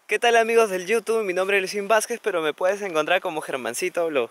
¿Qué tal amigos del YouTube? Mi nombre es Luisín Vázquez, pero me puedes encontrar como Germancito Blog.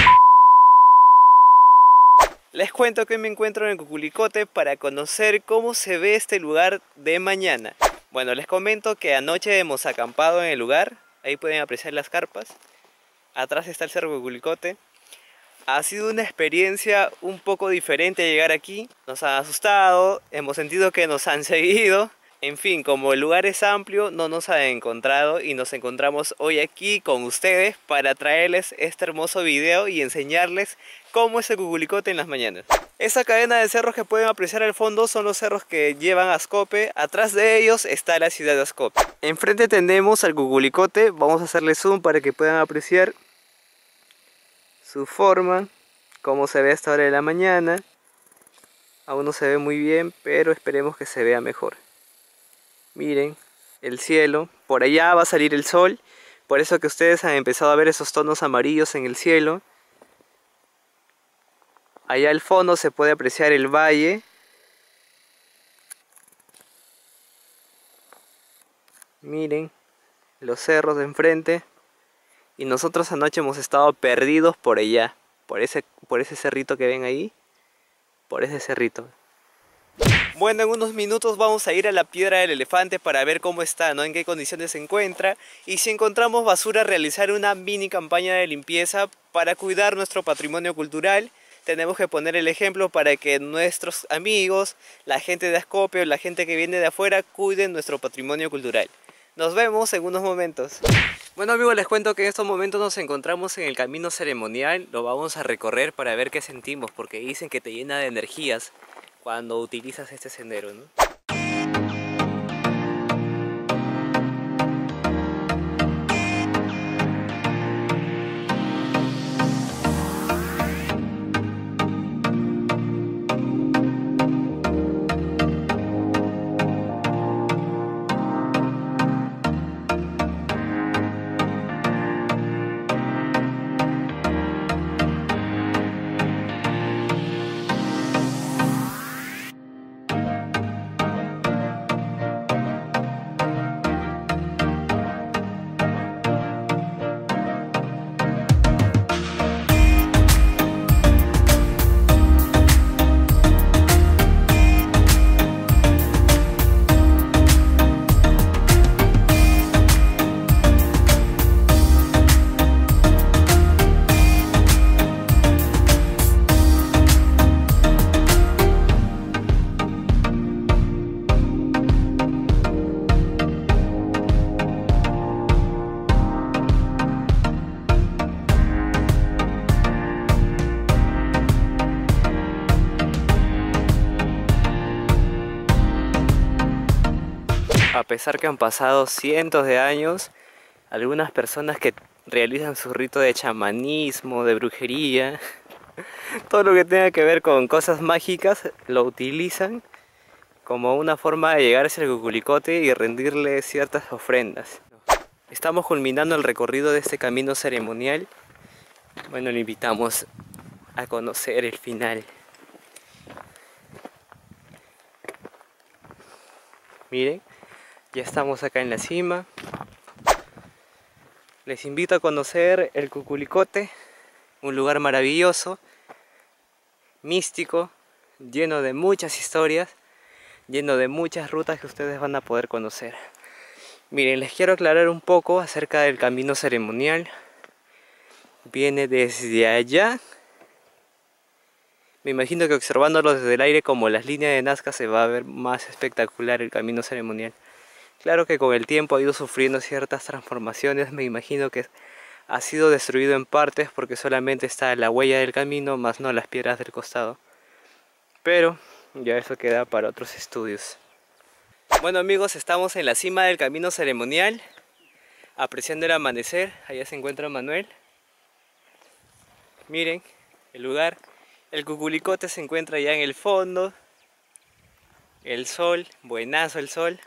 Les cuento que me encuentro en el Cuculicote para conocer cómo se ve este lugar de mañana. Bueno, les comento que anoche hemos acampado en el lugar. Ahí pueden apreciar las carpas. Atrás está el Cerro Cuculicote. Ha sido una experiencia un poco diferente llegar aquí. Nos han asustado, hemos sentido que nos han seguido. En fin, como el lugar es amplio, no nos han encontrado y nos encontramos hoy aquí con ustedes para traerles este hermoso video y enseñarles cómo es el Cuculicote en las mañanas. Esa cadena de cerros que pueden apreciar al fondo son los cerros que llevan a Ascope. Atrás de ellos está la ciudad de Ascope. Enfrente tenemos al Cuculicote. Vamos a hacerle zoom para que puedan apreciar su forma, cómo se ve a esta hora de la mañana. Aún no se ve muy bien, pero esperemos que se vea mejor. Miren el cielo, por allá va a salir el sol, por eso que ustedes han empezado a ver esos tonos amarillos en el cielo. Allá al fondo se puede apreciar el valle. Miren los cerros de enfrente. Y nosotros anoche hemos estado perdidos por allá, por ese cerrito que ven ahí, por ese cerrito. Bueno, en unos minutos vamos a ir a la Piedra del Elefante para ver cómo está, ¿no? En qué condiciones se encuentra. Y si encontramos basura, realizar una mini campaña de limpieza para cuidar nuestro patrimonio cultural. Tenemos que poner el ejemplo para que nuestros amigos, la gente de Ascope o la gente que viene de afuera, cuiden nuestro patrimonio cultural. Nos vemos en unos momentos. Bueno amigos, les cuento que en estos momentos nos encontramos en el camino ceremonial. Lo vamos a recorrer para ver qué sentimos, porque dicen que te llena de energías cuando utilizas este sendero, ¿no? A pesar que han pasado cientos de años, algunas personas que realizan su rito de chamanismo, de brujería, todo lo que tenga que ver con cosas mágicas, lo utilizan como una forma de llegar hacia el Cuculicote y rendirle ciertas ofrendas. Estamos culminando el recorrido de este camino ceremonial. Bueno, le invitamos a conocer el final. Miren. Ya estamos acá en la cima. Les invito a conocer el Cuculicote, un lugar maravilloso, místico, lleno de muchas historias, lleno de muchas rutas que ustedes van a poder conocer. Miren, les quiero aclarar un poco acerca del camino ceremonial. Viene desde allá. Me imagino que observándolo desde el aire como las líneas de Nazca se va a ver más espectacular el camino ceremonial. Claro que con el tiempo ha ido sufriendo ciertas transformaciones, me imagino que ha sido destruido en partes porque solamente está la huella del camino, más no las piedras del costado. Pero ya eso queda para otros estudios. Bueno amigos, estamos en la cima del camino ceremonial, apreciando el amanecer. Allá se encuentra Manuel. Miren el lugar, el Cuculicote se encuentra allá en el fondo. El sol, buenazo el sol.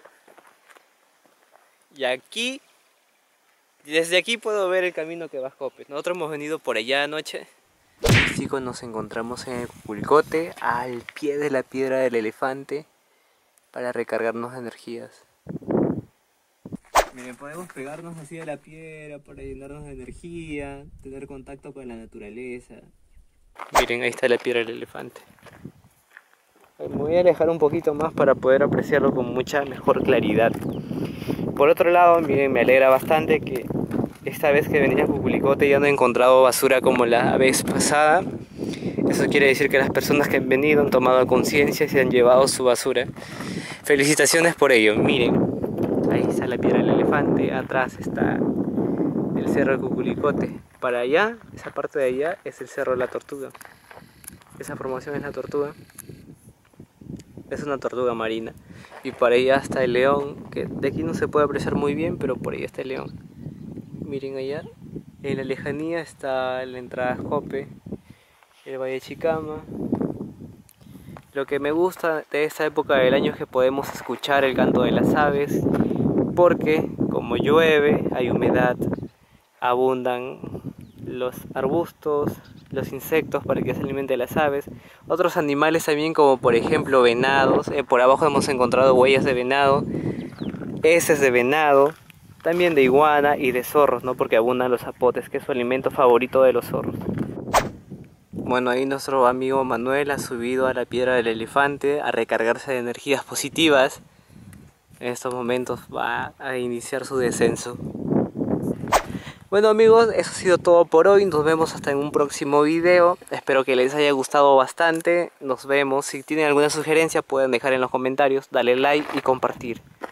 Y aquí, desde aquí puedo ver el camino que va a Ascope. Nosotros hemos venido por allá anoche. Chicos, nos encontramos en el Cuculicote, al pie de la Piedra del Elefante, para recargarnos de energías. Miren, podemos pegarnos así a la piedra para llenarnos de energía, tener contacto con la naturaleza. Miren, ahí está la piedra del elefante. Me voy a alejar un poquito más para poder apreciarlo con mucha mejor claridad. Por otro lado, miren, me alegra bastante que esta vez que venía a Cuculicote ya no he encontrado basura como la vez pasada. Eso quiere decir que las personas que han venido han tomado conciencia y se han llevado su basura. Felicitaciones por ello. Miren, ahí está la piedra del elefante, atrás está el cerro de Cuculicote. Para allá, esa parte de allá, es el cerro de la tortuga. Esa formación es la tortuga. Es una tortuga marina. Y para allá está el león, que de aquí no se puede apreciar muy bien, pero por ahí está el león. Miren allá, en la lejanía está la entrada a Jope, el Valle Chicama. Lo que me gusta de esta época del año es que podemos escuchar el canto de las aves, porque como llueve, hay humedad, abundan los arbustos, los insectos para que se alimenten las aves, otros animales también como por ejemplo venados, por abajo hemos encontrado huellas de venado, heces de venado, también de iguana y de zorros, ¿no? Porque abundan los zapotes, que es su alimento favorito de los zorros. Bueno, ahí nuestro amigo Manuel ha subido a la piedra del elefante a recargarse de energías positivas. En estos momentos va a iniciar su descenso. Bueno amigos, eso ha sido todo por hoy. Nos vemos hasta en un próximo video. Espero que les haya gustado bastante. Nos vemos. Si tienen alguna sugerencia pueden dejar en los comentarios. Dale like y compartir.